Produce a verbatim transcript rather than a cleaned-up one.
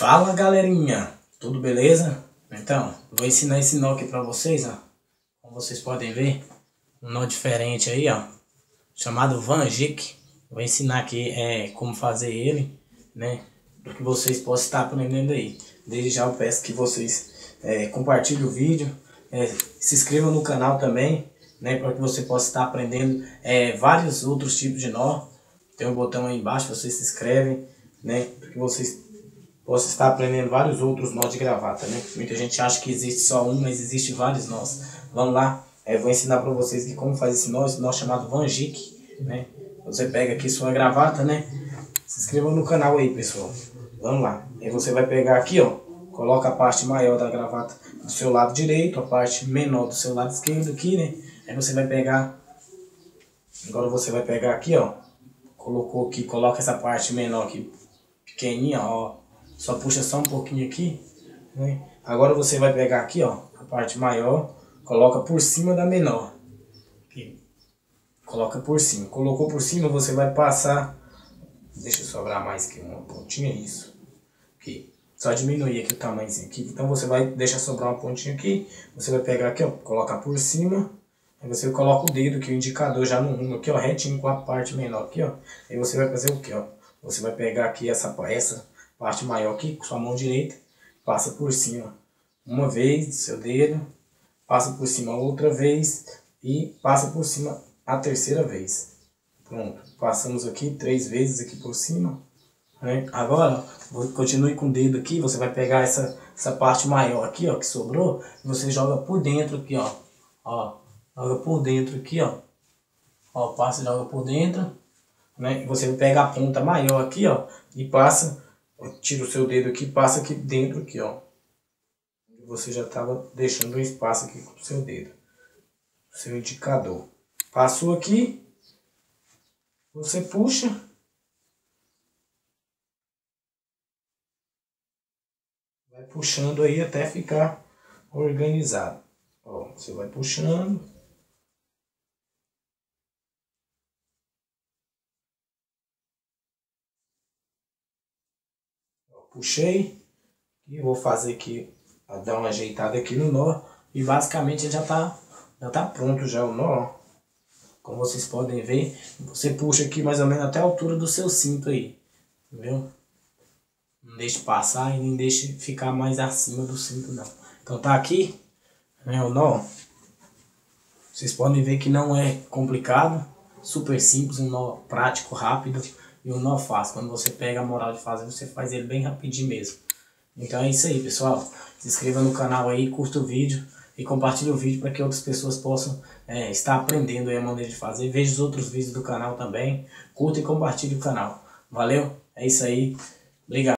Fala galerinha, tudo beleza? Então, vou ensinar esse nó aqui pra vocês, ó. Como vocês podem ver, um nó diferente aí, ó, chamado Van Gik. Vou ensinar aqui é, como fazer ele, né, para que vocês possam estar aprendendo aí. Desde já eu peço que vocês é, compartilhem o vídeo, é, se inscrevam no canal também, né, para que você possa estar aprendendo é, vários outros tipos de nó. Tem um botão aí embaixo, vocês se inscrevem, né, para que vocês possam estar aprendendo vários outros nós de gravata, né. Muita gente acha que existe só um, mas existe vários nós. Vamos lá, eu vou ensinar para vocês que como fazer esse nó, esse nó chamado Van Gik, né. Você pega aqui sua gravata, né, se inscreva no canal aí, pessoal. Vamos lá, aí você vai pegar aqui, ó, coloca a parte maior da gravata do seu lado direito, a parte menor do seu lado esquerdo aqui, né. Aí você vai pegar, agora você vai pegar aqui, ó, colocou aqui, coloca essa parte menor aqui, pequenininha, ó, só puxa só um pouquinho aqui, né. Agora você vai pegar aqui, ó, a parte maior, coloca por cima da menor, aqui, coloca por cima, colocou por cima, você vai passar, deixa eu sobrar mais aqui uma pontinha, isso, aqui, só diminuir aqui o tamanhozinho aqui, então você vai deixar sobrar uma pontinha aqui, você vai pegar aqui, ó, colocar por cima. Aí você coloca o dedo aqui, o indicador já no rumo aqui, ó, retinho com a parte menor aqui, ó. Aí você vai fazer o que, ó? Você vai pegar aqui essa, essa parte maior aqui, com sua mão direita, passa por cima uma vez do seu dedo, passa por cima outra vez e passa por cima a terceira vez. Pronto, passamos aqui três vezes aqui por cima, né? Agora, continue com o dedo aqui, você vai pegar essa, essa parte maior aqui, ó, que sobrou, e você joga por dentro aqui, ó, ó. Joga por dentro aqui, ó. Ó, passa e joga por dentro, né? E você vai pegar a ponta maior aqui, ó, e passa, tira o seu dedo aqui, passa aqui dentro aqui, ó. Você já estava deixando um espaço aqui com o seu dedo, seu indicador. Passou aqui, você puxa. Vai puxando aí até ficar organizado. Ó, você vai puxando. Puxei e vou fazer aqui, dar uma ajeitada aqui no nó e basicamente já tá, já tá pronto já o nó. Como vocês podem ver, você puxa aqui mais ou menos até a altura do seu cinto aí, entendeu? Não deixe passar e nem deixe ficar mais acima do cinto não. Então tá aqui, né, o nó. Vocês podem ver que não é complicado, super simples, um nó prático, rápido. E um nó fácil, quando você pega a moral de fazer, você faz ele bem rapidinho mesmo. Então é isso aí, pessoal. Se inscreva no canal aí, curta o vídeo e compartilhe o vídeo para que outras pessoas possam é, estar aprendendo aí a maneira de fazer. Veja os outros vídeos do canal também. Curta e compartilhe o canal. Valeu? É isso aí. Obrigado.